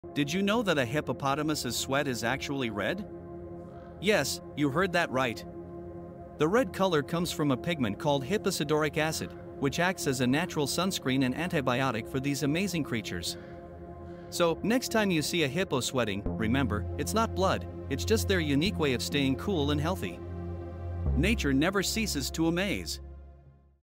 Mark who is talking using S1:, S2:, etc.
S1: Did you know that a hippopotamus's sweat is actually red? Yes, you heard that right. The red color comes from a pigment called hipposudoric acid, which acts as a natural sunscreen and antibiotic for these amazing creatures. So, next time you see a hippo sweating, remember, it's not blood, it's just their unique way of staying cool and healthy. Nature never ceases to amaze.